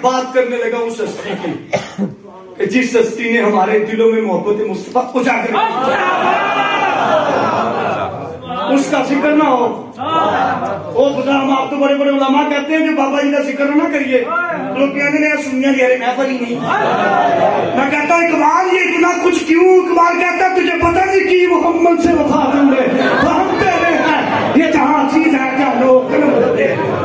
بات کرنے لگا اس ہستی کی کہ جس ہستی نے ہمارے دلوں میں محبت مصطفیٰ اجاگر کی، اس کا ذکر نہ ہو۔ او خدا، ہم آپ تو بڑے بڑے علماء کہتے ہیں کہ بابا جی کا ذکر نہ کریے، لوگ کہتے ہیں سنیا جی ارے محفل ہی نہیں۔ میں کہتا ہوں اقبال یہ اتنا کچھ کیوں؟ اقبال کہتا ہے تجھے پتہ نہیں کی محمد سے وفا دوں گے تو ہم تیرے ہیں، یہ جہاں چیز ہے کیا لوگ کرتے ہیں۔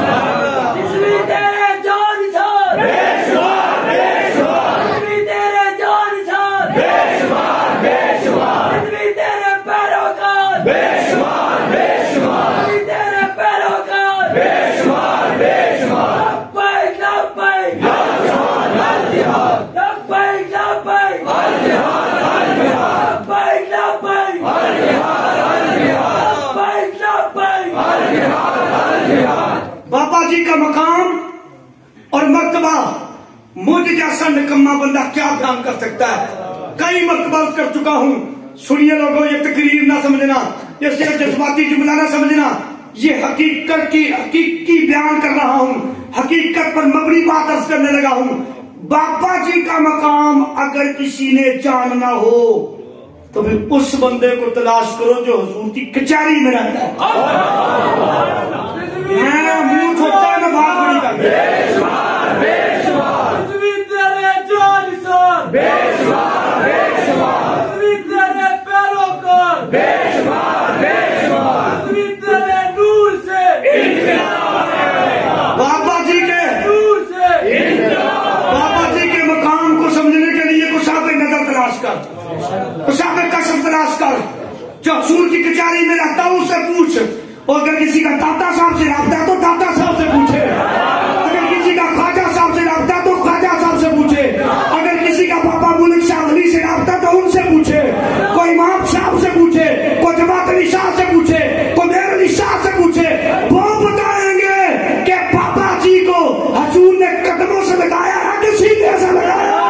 بابا جی کا مقام اور مرتبہ مجھ جیسا نکما بندہ کیا بیان کر سکتا ہے؟ کئی مرتبہ کر چکا ہوں۔ سنیے لوگوں، یہ تقریر نہ سمجھنا، یہ صرف جذباتی جملہ نہ سمجھنا، یہ حقیقی بیان کر رہا ہوں، حقیقت پر مبنی بات عرض کرنے لگا ہوں۔ بابا جی کا مقام اگر کسی نے جاننا ہو تو پھر اس بندے کو تلاش کرو جو حضور کی کچہری میں رہتا ہے۔ میں منہ چھوٹا ہے، میں بات بڑی کرتا بابا جی کے مقام کو سمجھنے کے لیے کشاف نظر تلاش کر، کشاف کشف تلاش کر، جو حضور کی کچہری میں رہتا ہوں اس سے پوچھ، اور اگر کسی کا داتا صاحب سے رابطہ ہے تو داتا صاحب سے پوچھے، اگر کسی کا خواجہ صاحب سے رابطہ ہے تو خواجہ صاحب سے پوچھے، اگر کسی کا بابا ملک شاہ ولی سے رابطہ تو ان سے پوچھے، کوئی امام صاحب سے پوچھے، کوئی جماعت علی شاہ سے پوچھے، کوئی میر علی شاہ سے پوچھے، وہ بتائیں گے کہ بابا جی کو حضور نے قدموں سے لگایا ہے کہ سیدھے سے لگایا ہے۔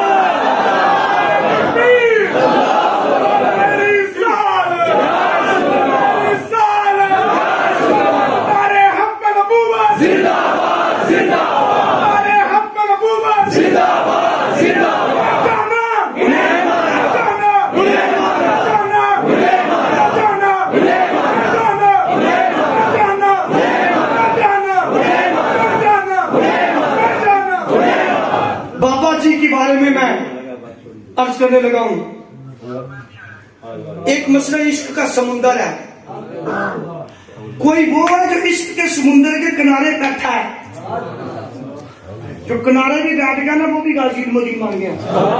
عرض کرنے لگا ہوں، ایک مسئلہ عشق کا سمندر ہے، کوئی وہ ہے جو عشق کے سمندر کے کنارے بیٹھا ہے، جو کنارے بھی بیٹھ گیا نا وہ بھی غازی المدین مان گیا،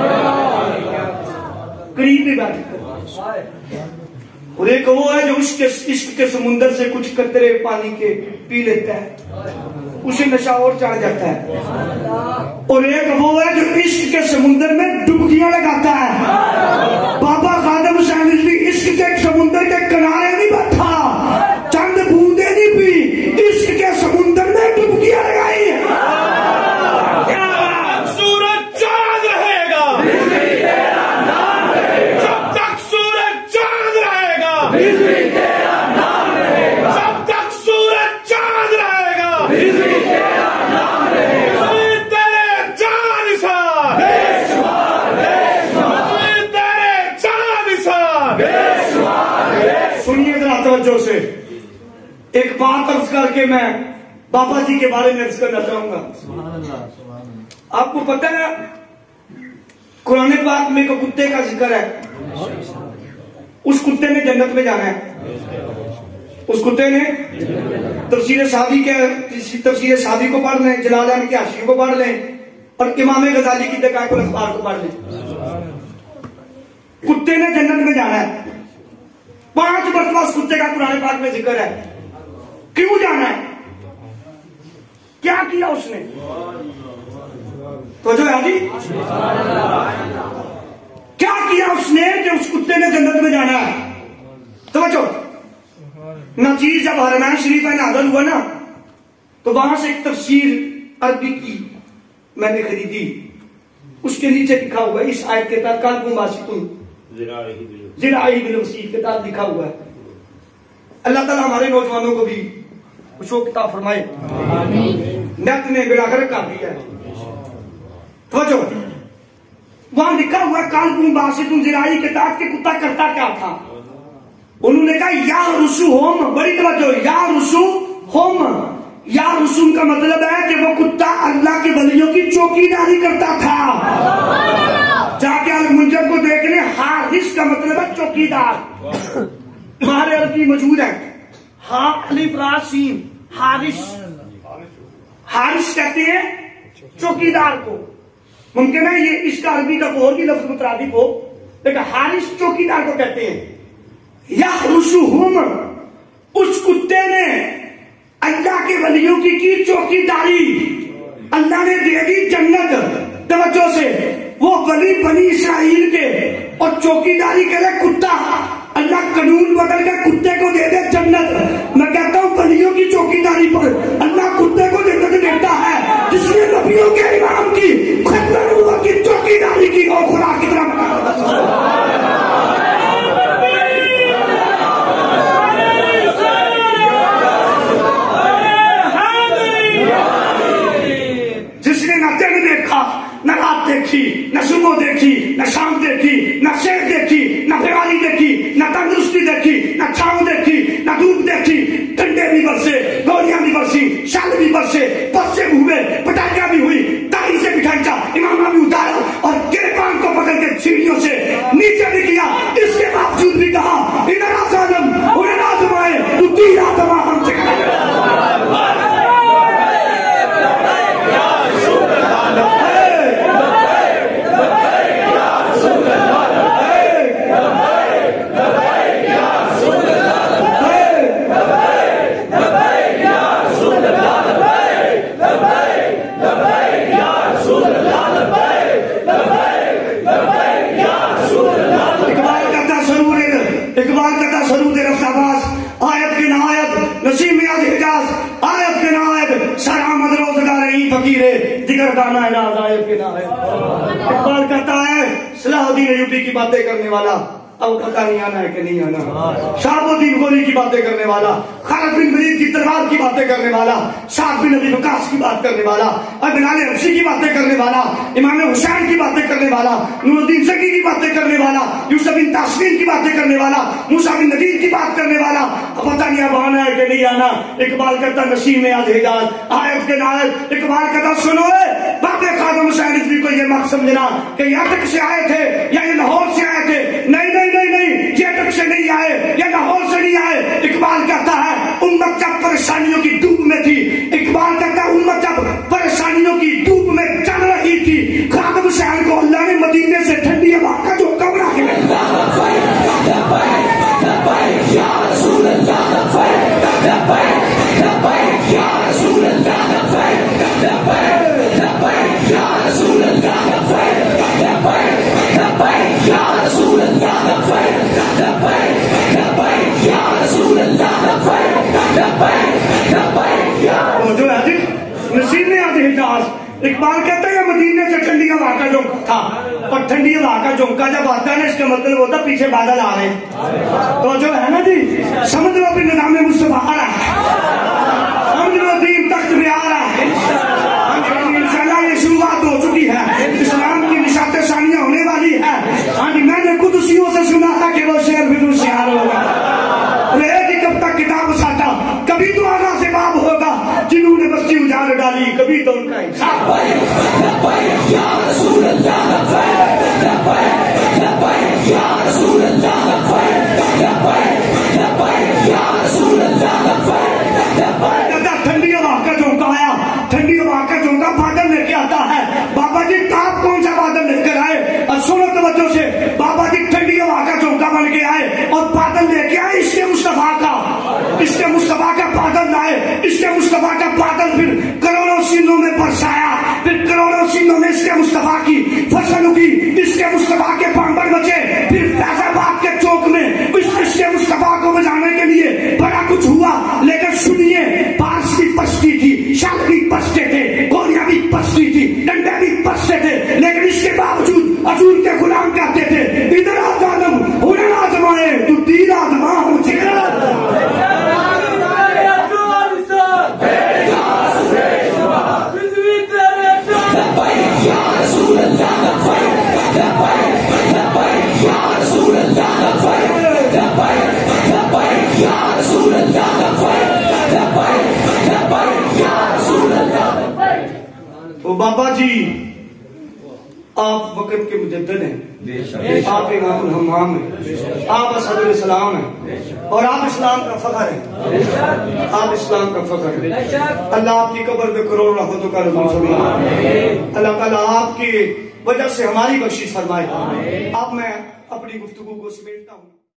قریب بھی بیٹھ گیا۔ اور ایک وہ ہے جو عشق کے سمندر سے کچھ قطرے پانی کے پی لیتا ہے، اسے نشہ اور چڑھ جاتا ہے، اور ایک وہ ہے جو عشق کے سمندر میں ڈبکیاں لگاتا ہے۔ بابا خادم حسین رضوی عشق کے سمندر کے کنارے نہیں بیٹھا، چند بوندیں نہیں پی، عشق کے سمندر میں ڈبکیاں لگائی ہیں۔ سورج چاند رہے گا جب تک سورج چاند رہے گا، جب تک سورج چاند رہے گا، توجہ سے ایک بات عرض کر کے میں بابا جی کے بارے میں عرض کرنا چاہوں گا۔ آپ کو پتہ ہے قرآن پاک میں ایک کتے کا ذکر ہے، اس کتے نے جنت میں جانا ہے، اس کتے نے تفسیر سعدی کو پڑھ لیں، جلالین کی حاشیے کو پڑھ لیں، اور امام غزالی کی دقائق الاخبار کو پڑھ لیں، کتے نے جنت میں جانا ہے۔ 5 مرتبہ اس کتے کا قرآن پاک میں ذکر ہے۔ کیوں جانا ہے؟ کیا کیا اس نے؟ تو جو ہے جی کیا کیا اس نے کہ اس کتے نے جنت میں جانا ہے؟ توجہ، نچیز جب حرمین شریف میں نازل ہوا نا تو وہاں سے ایک تفسیر عربی کی میں نے خریدی، اس کے نیچے لکھا ہوا ہے اس آیت کے تحت قلب باسطٌ ذراعیہ بالوسیع کے تحت لکھا ہوا ہے۔ اللہ تعالیٰ ہمارے نوجوانوں کو بھی خوش و خطاب فرمائے، نیت نے بلاغر کر دیا ہے۔ توجہ، وہاں لکھا ہوا کالکم باسطن ذراعی کے تحت کہ کتا کرتا کیا تھا؟ انہوں نے کہا یا رسو ہوم، بڑی توجہ، یا رسو ہوم، یا رسوم کا مطلب ہے کہ وہ کتا اللہ کے ولیوں کی چوکیداری کرتا تھا۔ جا کے المنجر کو دیکھ لیں، حارس کا مطلب ہے چوکیدار، ماہر عربی موجود ہے، ہاں الف را سین، حارس، حارس کہتے ہیں چوکیدار کو۔ ممکن ہے یہ اس کا عربی کا اور بھی لفظ مترادف ہو، لیکن حارس چوکیدار کو کہتے ہیں۔ یحرسہم، اس کتے نے اللہ کے ولیوں کی چوکیداری، اللہ نے دے دی جنت۔ توجہ سے، وہ ولی بنی اسرائیل کے اور چوکیداری کے لئے کتا، اللہ قانون بدل کے کتے کو دے دے جنت۔ میں کہتا ہوں ولیوں کی چوکیداری پر اللہ کتے کو جنت دیتا ہے، جس نے نبیوں کے امام کی ختم نبوت کی چوکیداری کی اور خدا کی طرف نہ رات دیکھی، نہ صبح دیکھی، نہ شام دیکھی، نہ شیر دیکھی، نہ بیماری دیکھی، نہ تندرستی دیکھی، نہ چھاؤں دیکھی، نہ دھوپ دیکھی، ٹنڈے بھی برسے، گولیاں بھی برسی، شال بھی برسے، پسے بھی ہوئے، پٹاخیاں بھی ہوئی، تائی سے بٹھائی جا، امامہ بھی اتارا اور گریبان کو پکڑ کے سیڑھیوں سے نیچے بھی کیا، اس کے باوجود بھی کہا ادھر آزادم انہیں نہ آزمائے تو تیر آزما ہم سے اقبال کہتا ہے صلاح الدین ایوبی کی باتیں کرنے والا اب پتہ نہیں آنا ہے کہ نہیں آنا، شہاب الدین غوری کی باتیں کرنے والا، خالد بن ولید کی تلوار کی باتیں کرنے والا، سعد بن ابی وقاص کی بات کرنے والا، بلال حبشی کی باتیں کرنے والا، امام حسین کی باتیں کرنے والا، نور الدین زکی کی باتیں کرنے والا، یوسف بن تاشفین کی باتیں کرنے والا، موسیٰ بن نذیر کی بات کرنے والا، اب پتہ نہیں اب آنا ہے کہ نہیں آنا۔ اقبال کہتا نسیم میں آج حجاز آیت کے نائب، اقبال کہتا سنو باب خادم حسین رضوی کو یہ مت سمجھنا کہ یہ اٹک سے آئے تھے یا یہ لاہور سے آئے تھے، نہیں نہیں نہیں نہیں، یہ اٹک سے نہیں آئے، یہ لاہور سے نہیں آئے۔ اقبال کہتا ہے امت جب پریشانیوں کی ڈوب میں تھی، اقبال کہتا ہے امت جب پریشانیوں کی ڈوب میں چل رہی تھی، خادم حسین کو اللہ نے مدینے سے ٹھنڈی ہوا کا جو کمرہ کے اقبال کہتا ہے مدینے سے ٹھنڈی ہوا کا جھونکا تھا، اور ٹھنڈی ہوا کا جھونکا جب آتا ہے نا اس کا مطلب ہوتا پیچھے بادل آ رہے ہیں، تو جو ہے نا جی سمجھ لو پھر نظام مصطفیٰ آ رہا ہے، سمجھ لو دین تخت میں آ رہا ہے، انشاءاللہ یہ شروعات ہو چکی ہے، اسلام کی نشاط ثانیہ ہونے والی ہے۔ ہاں جی میں نے قدسیوں سے سنا تھا کہ وہ شعر بھی شعر ہوگا، کب تک کتاب ساٹا، کبھی تو آگا سے باب ہوگا، جنہوں نے بستی اجاڑ ڈالی کبھی تو ان کا انصاف۔ ٹھنڈی ہوا کا جھونکا آیا، ٹھنڈی ہوا کا جھونکا بادل لے کے آتا ہے، بابا جی آپ کون سا بادل لے کر آئے؟ اور سنو توجہ سے، بابا جی ٹھنڈی ہوا کا جھونکا بن کے آئے اور بادل لے کے آئے اس کے مصطفیٰ کا، اس کے مصطفیٰ کا بادل لائے، اس کے مصطفیٰ کا بادل پھر کروڑوں سینوں میں برسایا، پھر کروڑوں سینوں میں اس کے مصطفیٰ کی فصل اگی، اس کے مصطفیٰ کے بامبر بچے، پھر فیض آباد کے چوک میں اس کے مصطفیٰ کو بجانے کے لیے بڑا کچھ ہوا، لیکن سنیے بارش بھی پستی تھی، شال بھی پستے تھے، گولیاں بھی پستی تھی، ڈنڈے بھی پستے تھے، لیکن اس کے باوجود حضور کے غلام کہتے تھے ادھر آزادم انہیں آزمائے تو تیر آزما ہوں رسول وہ بابا جی آپ وقت کے مجدد ہیں، آپ امام الحمام ہیں، آپ اسد الاسلام ہیں، اور آپ اسلام کا فخر ہیں، آپ اسلام کا فخر ہیں۔ اللہ آپ کی قبر میں کروڑ رحمتوں کا نزول فرمائے، اللہ تعالیٰ آپ کی وجہ سے ہماری بخشش فرمائے۔ اب میں اپنی گفتگو کو سمیٹتا ہوں۔